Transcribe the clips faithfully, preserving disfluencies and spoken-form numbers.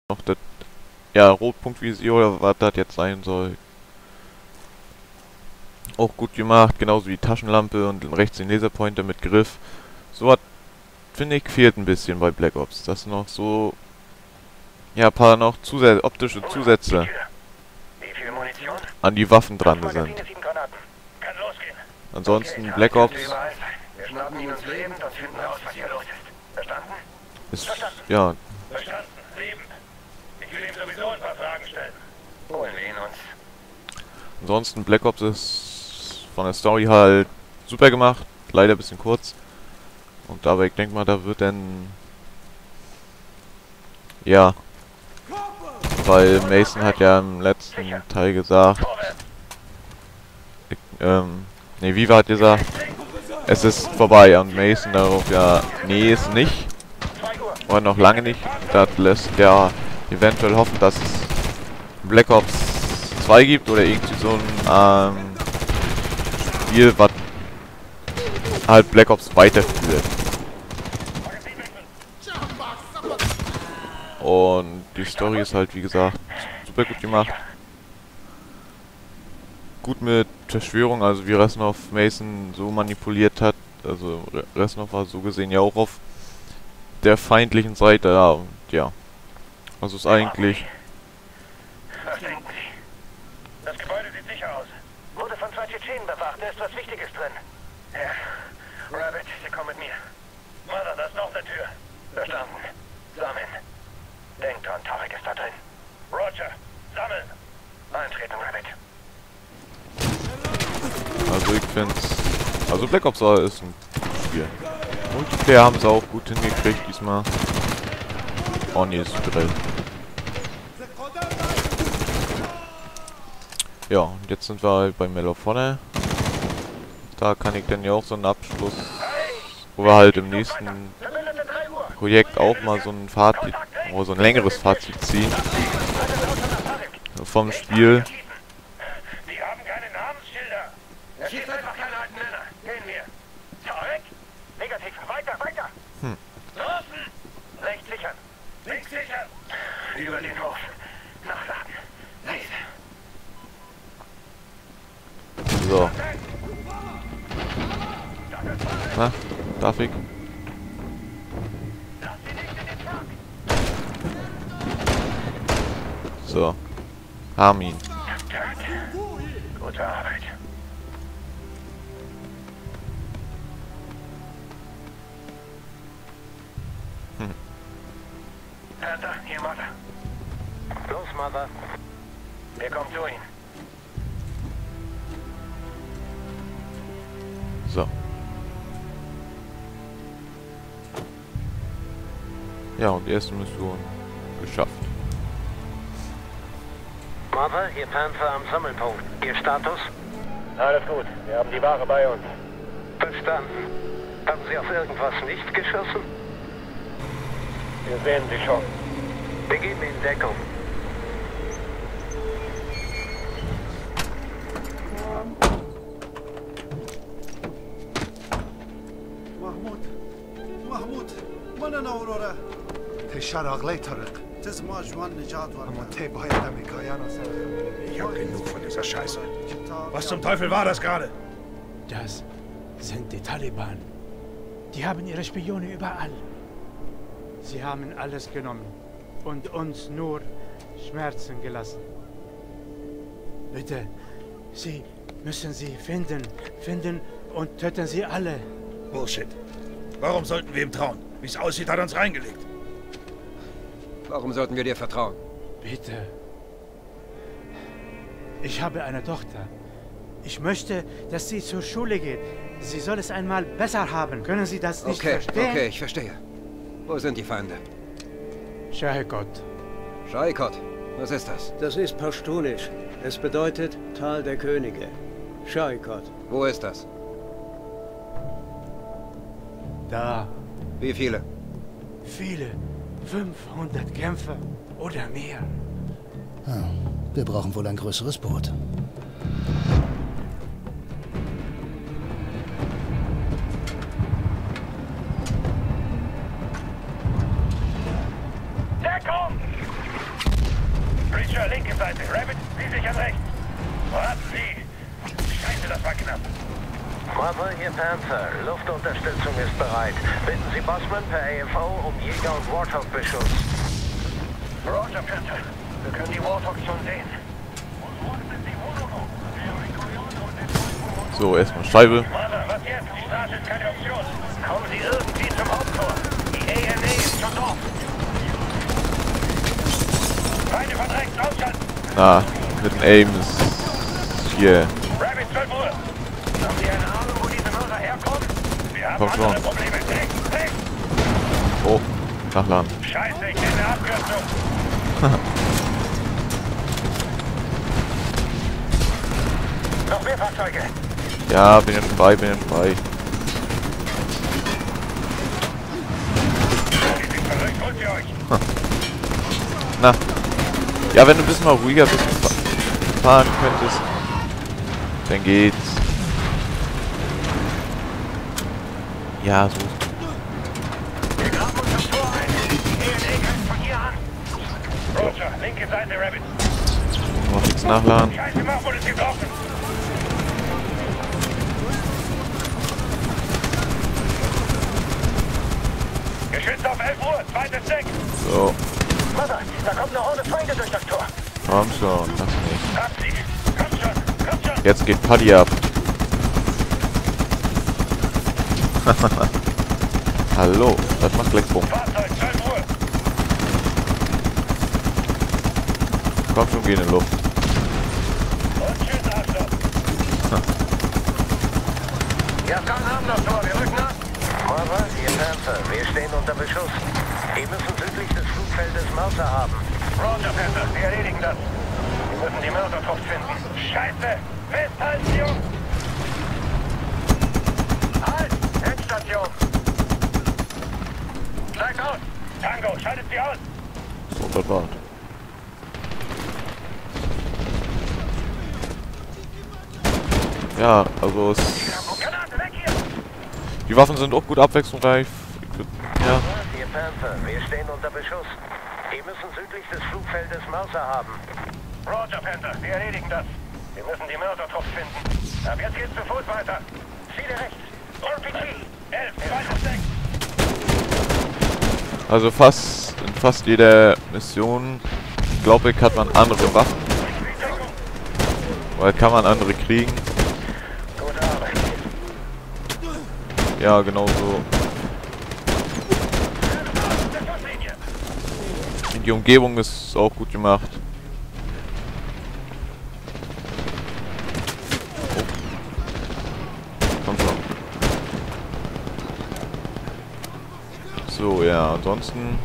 noch das, ja, Rotpunktvisier oder was das jetzt sein soll. Auch gut gemacht, genauso wie Taschenlampe und rechts den Laserpointer mit Griff. So was, finde ich, fehlt ein bisschen bei Black Ops. Das noch so, ja, ein paar noch Zusä optische Zusätze an die Waffen dran sind. Ansonsten Black Ops ist, ja, ansonsten Black Ops ist von der Story halt super gemacht, leider ein bisschen kurz. Und aber ich denke mal, da wird dann, ja, weil Mason hat ja im letzten Teil gesagt, ich, ähm, ne, Viva hat gesagt, es ist vorbei, und Mason darauf, ja, nee, ist nicht. Oder noch lange nicht. Das lässt ja eventuell hoffen, dass es Black Ops zwei gibt oder irgendwie so ein ähm, Spiel, was halt Black Ops weiterführt. Und die Story ist halt, wie gesagt, super gut gemacht. Gut mit Verschwörung, also wie Reznov Mason so manipuliert hat. Also Reznov war so gesehen ja auch auf der feindlichen Seite, ja, und ja. Also ist eigentlich... Was denken Sie? Das Gebäude sieht sicher aus. Wurde von zwei Tschetschenen bewacht, da ist was Wichtiges drin. Ja. Rabbit, Sie kommen mit mir. Mother, da ist noch eine Tür. Verstanden. Sammeln. Denk dran, Tarek ist da drin. Roger, sammeln. Eintreten, Rabbit. Also ich find's... Also Black Ops ist ein Spiel. Multiplayer haben sie auch gut hingekriegt diesmal. Oh ne, ist grell. Ja, und jetzt sind wir halt bei Medal of Honor. Da kann ich dann ja auch so einen Abschluss, wo wir halt im nächsten Projekt auch mal so ein Fazit, oder so ein längeres Fazit ziehen vom Spiel. Die haben keine Namensschilder. Es gibt einfach keine alten Männer. Gehen wir. Tarek? Negativ. Weiter, weiter. Hm. Draußen. Rechts sichern. Links sichern. Über den Hof. Nachladen. Leise. So. Na, darf ich? So. Armin. Gute Arbeit. Hm. Panther, hier Mother. Los, Mother. Wir kommen zu Ihnen. So. Ja, und die erste Mission geschafft. Mother, hier Panther am Sammelpunkt. Ihr Status? Alles gut. Wir haben die Ware bei uns. Verstanden. Haben Sie auf irgendwas nicht geschossen? Wir sehen Sie schon. Wir gehen in Deckung. محمود محمود من اورورا تشار اغلی طارق تسمع جوان نجات اما ورد تی باید امریکایان و سر Ich hab genug von dieser Scheiße. Was zum Teufel war das gerade? Das sind die Taliban. Die haben ihre Spione überall. Sie haben alles genommen und uns nur Schmerzen gelassen. Bitte, Sie müssen sie finden, finden und töten sie alle. Bullshit. Warum sollten wir ihm trauen? Wie es aussieht, hat er uns reingelegt. Warum sollten wir dir vertrauen? Bitte. Ich habe eine Tochter. Ich möchte, dass sie zur Schule geht. Sie soll es einmal besser haben. Können Sie das nicht Okay, verstehen? okay, ich verstehe. Wo sind die Feinde? Shahikot. Shaikot, was ist das? Das ist Pashtunisch. Es bedeutet Tal der Könige. Shaikot. Wo ist das? Da. Wie viele? Viele. fünfhundert Kämpfer oder mehr. Wir brauchen wohl ein größeres Boot. Deckung! Breacher, linke Seite. Rabbit, Sie sichern rechts. Warten Sie. Scheiße, das war knapp. Bravo, hier Panther. Luftunterstützung ist bereit. Bitten Sie Bossman per A F O um Jäger und Warthog-Beschuss. Roger, Panther. Wir können die Warthogs schon sehen. So, erstmal Scheibe. Mother, was jetzt? Die Straße ist keine Option. Kommen Sie irgendwie zum Haupttor. Die A N A ist schon dort. Beide von rechts ausschalten. Na, mit dem Aim ist hier. Rabbit, zwölf Uhr. Haben Sie eine Ahnung, wo diese Mörder herkommen? Wir haben Komm schon. andere Probleme. Rechts, rechts. Oh, nachladen. Scheiße, ich nehme eine Abkürzung. Noch mehr Fahrzeuge. Ja, bin jetzt frei, bin jetzt frei. Die sind verrückt, holt sie euch. Na. Ja, wenn du ein bisschen mal ruhiger bist fahren könntest, dann geht's. Ja, so. Wir graben uns das Tor ein. Die A N A greift von hier an. Roger, linke Seite, Rabbit. Noch nichts nachladen. Scheiße, Mahmoud ist getroffen. Geschützt auf elf Uhr, zweites Deck. So, Mother, da kommt eine Horde Feinde durch das Tor. komm schon, lass nicht. Hab sie. Komm schon, komm schon. Jetzt geht Paddy ab. Hallo, das macht Leckbumm. Fahrzeug, zwölf Uhr. Komm schon, geh in die Luft. Und tschüss, Arschloch. Die Afghanen haben das Tor, wir rücken ab. Bravo, hier Panther. Wir stehen unter Beschuss. Wir müssen südlich des Flugfeldes Mörser haben. Roger, Panther, wir erledigen das. Wir müssen die Mörsertrupp finden. Scheiße! Festhalten, Jungs! Halt! Endstation! Steigt aus! Tango, schaltet sie aus! So, das war's. Ja, also es... Granate, weg hier! Die Waffen sind auch gut abwechslungsreich. Ich würd, ja. Hier Panther. Wir stehen unter Beschuss. Wir müssen südlich des Flugfeldes Mörser haben. Roger, Panther, wir erledigen das. Wir müssen die Mörsertrupp finden. Ab jetzt geht's zu Fuß weiter. Ziele rechts. R P G. elf, zweites Deck. Also fast in fast jeder Mission, glaube ich, hat man andere Waffen. Weil kann man andere kriegen. Gute Arbeit. Ja, genau so. Die Umgebung ist auch gut gemacht. Oh. Komm schon. So, ja, ansonsten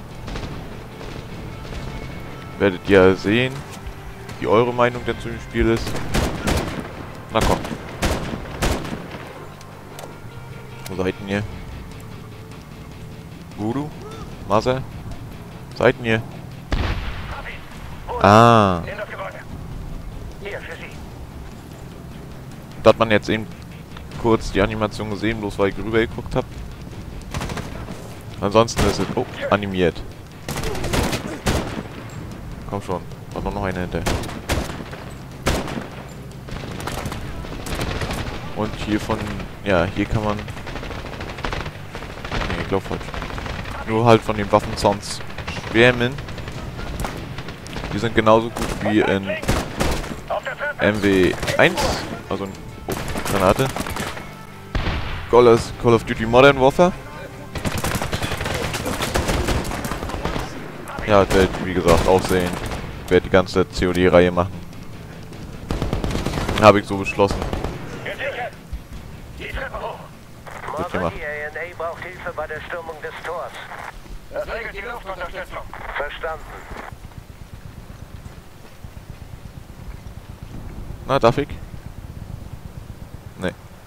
werdet ihr sehen, wie eure Meinung denn zu dem Spiel ist. Na komm. Wo seid ihr? Voodoo? Mother? Seid ihr? Ah. In das Gebäude. Hier, für Sie. Da hat man jetzt eben kurz die Animation gesehen, bloß weil ich rüber geguckt habe. Ansonsten ist es... Oh, animiert. Komm schon. Da war noch eine hinter. Und hier von... Ja, hier kann man... Nee, ich glaube falsch. Nur halt von den Waffensounds schwärmen. Die sind genauso gut wie in M W eins. Also in... Oh, Granate. Call of, Call of Duty Modern Warfare. Ja, ich werde, wie gesagt, auch sehen. Ich werde die ganze C O D-Reihe machen. Habe ich so beschlossen. Gesichert. Die Treppe hoch. Gut Mother, gemacht. die A N A braucht Hilfe bei der Stürmung des Tors. Das regelt die Luftunterstützung. Verstanden. Na, darf ich? Nee.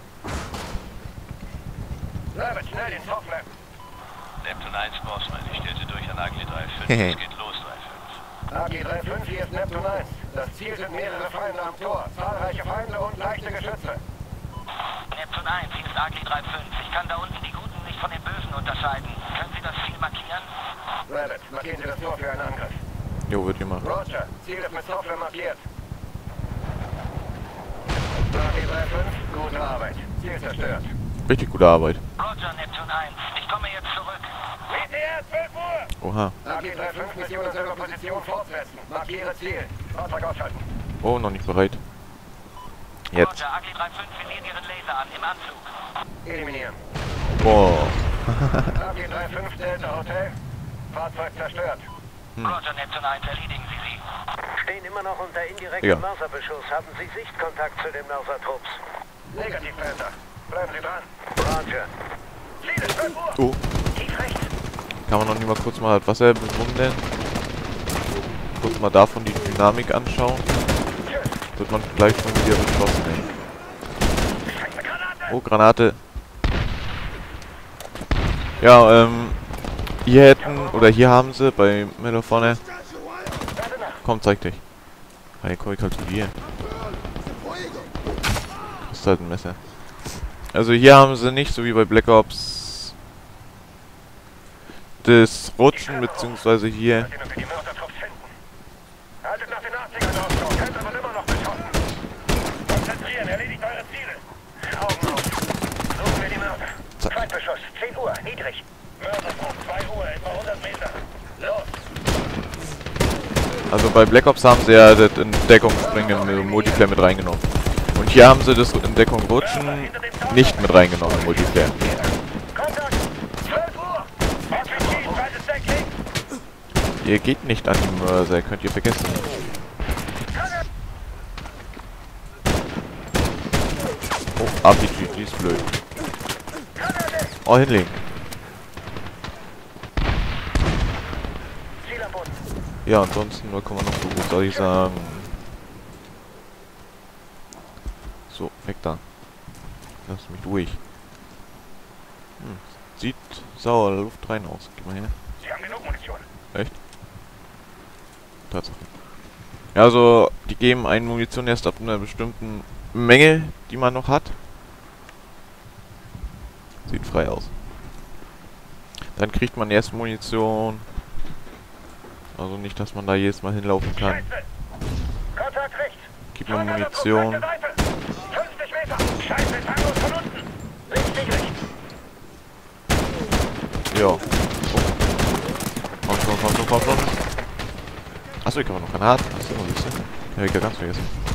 Rabbit, schnell den Softmap. Neptune eins, Bossman. Ich stellte durch an A G drei fünf. Hehe. Es geht los, drei fünf. A G drei fünf, hier ist Neptune eins. Das Ziel sind mehrere Feinde am Tor. Zahlreiche Feinde und leichte Geschütze. Neptune eins, hier ist A G drei fünf. Ich kann da unten die Guten nicht von den Bösen unterscheiden. Können Sie das Ziel markieren? Rabbit, markieren Sie das Tor für einen Angriff. Jo, wird gemacht. Roger, Ziel ist mit Software markiert. A G fünf, gute Arbeit. Ziel zerstört. Richtig gute Arbeit. Roger, Neptun eins. Ich komme jetzt zurück. W T R, zwölf Uhr! Oha. A G fünf, Mission in selber Position fortsetzen. Markiere Ziel. Fahrzeug ausschalten. Oh, noch nicht bereit. Jetzt. Roger, A G fünf verlieren ihren Laser an, im Anflug. Eliminieren. Boah. A G fünf, Delta Hotel. Fahrzeug zerstört. Hm. Roger, Neptun eins, erledigen Sie sie. Stehen immer noch unter indirektem Ja. Mörserbeschuss. Haben Sie Sichtkontakt zu den Mörsertrupps? Negativ, Panther. Bleiben Sie dran. Roger. Ziel ist zwölf Uhr. Oh. Tief rechts. Kann man noch nicht mal kurz mal das Wasser bewundern? Kurz mal davon die Dynamik anschauen. Wird man gleich schon wieder beschossen, ey. Oh, Granate. Ja, ähm... Hier hätten, oder hier haben sie, bei mir vorne... Komm, zeig dich. Hey, komm, ich kalkuliere. Das ist halt ein Messer. Also hier haben sie nicht, so wie bei Black Ops... das Rutschen, beziehungsweise hier... Haltet nach den achtzigern Ausschau, könnt aber immer noch beschossen. Konzentrieren, erledigt eure Ziele. Augen auf. Suchen wir die Mörder. Zweitbeschuss, zehn Uhr, niedrig. Mördertrupp, zwei Uhr, etwa hundert Meter. Los. Also bei Black Ops haben sie ja das Entdeckungsspringen im Multiplayer mit reingenommen. Und hier haben sie das Entdeckung Rutschen nicht mit reingenommen im Multiplayer. Kontakt, zwölf Uhr. Offizier, zweites Deck links. Ihr geht nicht an die Mörser, könnt ihr vergessen. Oh, R P G, die ist blöd. Oh, hinlegen. Ja, ansonsten, was kann man noch so gut, soll ich sagen? So, weg da. Lass mich durch. Hm, sieht sauer Luft rein aus. Geh mal her. Sie haben genug Munition. Echt? Tatsache. Ja, also, die geben einen Munition erst ab einer bestimmten Menge, die man noch hat. Sieht frei aus. Dann kriegt man erst Munition. Also nicht, dass man da jedes Mal hinlaufen kann. Kontakt rechts. Gib mir Munition. fünfzig Meter. Scheiße, Tangos von unten. Richtig, rechts. Ja. Oh. Komm schon, komm schon, komm schon. Achso, ich kann noch Granaten. Achso, siehst du? Ja, ich hab ganz vergessen.